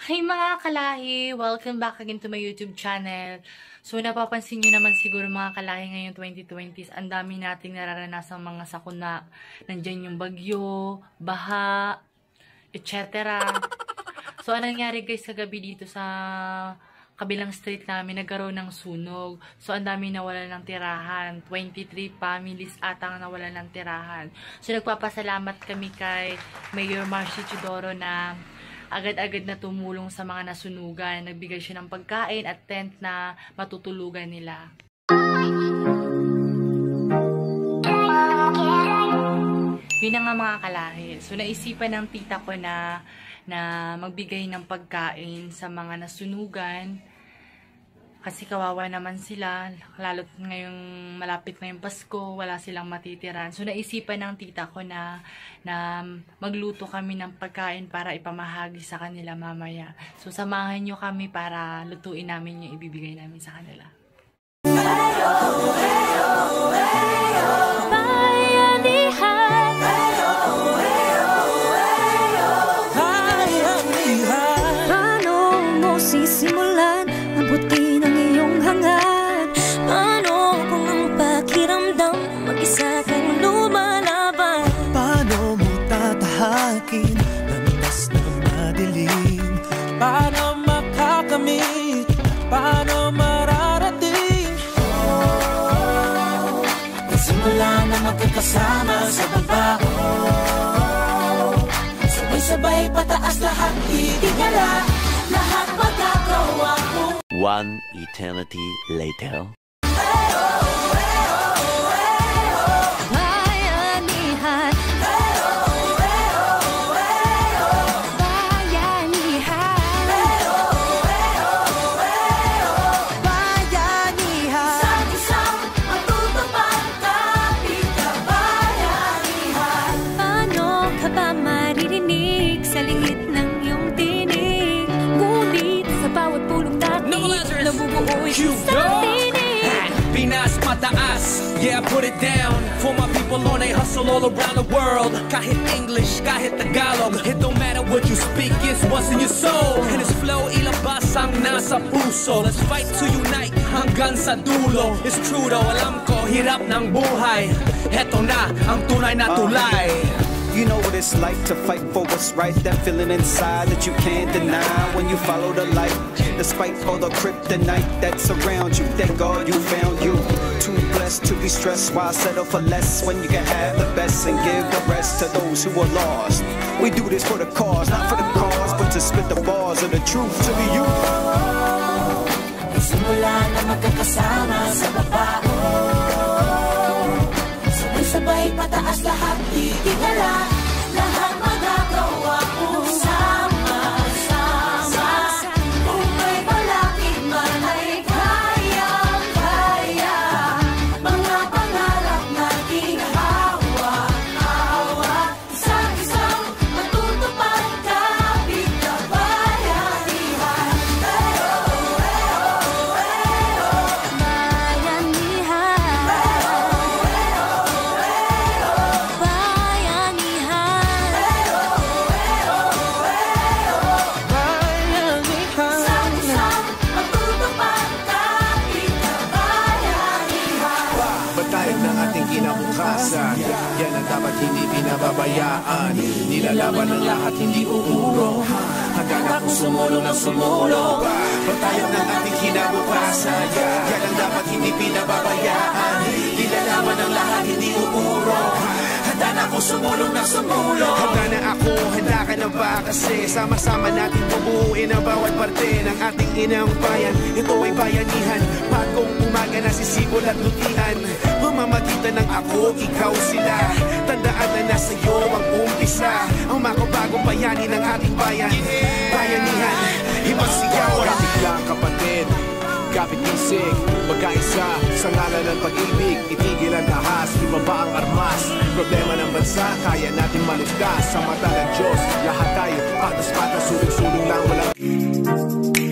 Hi mga kalahi! Welcome back again to my YouTube channel. So napapansin nyo naman siguro mga kalahi ngayong 2020s, ang dami nating nararanasang mga sakuna. Nandyan yung bagyo, baha, etc. So anong nangyari guys kagabi dito sa kabilang street namin, nagkaroon ng sunog. So ang dami nawalan ng tirahan. 23 families atang nawalan ng tirahan. So nagpapasalamat kami kay Mayor Marcy Chidoro na agad-agad na tumulong sa mga nasunugan. Nagbigay siya ng pagkain at tent na matutulugan nila. Yun na nga mga kalahi. So naisipan ng tita ko na magbigay ng pagkain sa mga nasunugan. Kasi kawawa naman sila, lalo't ngayong malapit na yung Pasko, wala silang matitiran. So naisipan ng tita ko na magluto kami ng pagkain para ipamahagi sa kanila mamaya. So samahan nyo kami para lutuin namin yung ibibigay namin sa kanila. Paano mo sisimulan ang buti ng iyong hangad? Paano kung ang pakiramdam mag-isa kang lumalaban? Paano mo tatahakin landas ng madilim? Paano makakamit? Paano mararating? Simula na magkakasama sa baba, sabay-sabay pataas lahat, itigala lahat magagawa mo. One eternity later. Bayanihan, bayanihan, Isang matutupad kapit ka bayanihan. paano ka ba maririnig sa lingit ng iyong tinig? Ngunit sa bawat pulong natin, nabubuoy sa tinig. Pinas pataas, yeah, put it down. For my people on a hustle all around the world. Kahit English, kahit Tagalog, it don't matter what you speak, it's what's in your soul. And this flow, ilabas ang nasa puso. Let's fight to unite hanggang sa dulo. It's true though, alam ko, hirap ng buhay. Heto na ang tunay na tulay. You know what it's like to fight for what's right. That feeling inside that you can't deny when you follow the light. Despite all the kryptonite that's around you, thank God you found you. Too blessed to be stressed, why settle for less when you can have the best and give the rest to those who are lost. We do this for the cause, not for the cause, but to spit the bars of the truth to the youth. Simula na magkakasama sa baba, sabay-sabay pataas lahat, itigala lahat magagawa mo. Sama-sama, kung may balakid man ay kaya-kaya. Mga pangarap nating hawak-hawak, isang-isang matutupad kapit ka bayanihan. Isang-isang matutupad kapit ka bayanihan. Batayan ng ating kinabukasan, yan ang dapat hindi pinababayaan. Nilalaban ng lahat, hindi uuro, hanggang ako sumulong ng sumulong. Batayan ng ating kinabukasan, yan ang dapat hindi pinababayaan. Nilalaban ng lahat, hindi uuro, handa na ako sumulong ng sumulong. Handa na ako, handa ka na ba? Kasi sama-sama natin bubuuin ang bawat parte ng ating inang bayan. Ito ay bayanihan, bagong umaga na sisibol at lutian. Mamamagitan ng ako, ikaw, sila. Tandaan na nasa iyo ang umpisa, ang makabagong bayani ng ating bayan. Bayanihan, ibang sigaw. Kapit lang kapatid, kapit isig, magkaisa sa ngalan ng pag-ibig. Itigil ang ahas, ibaba ang armas. Problema ng bansa, kaya natin maligtas. Sa mata ng Diyos, lahat tayo patas-patas, sulong-sulong lang walang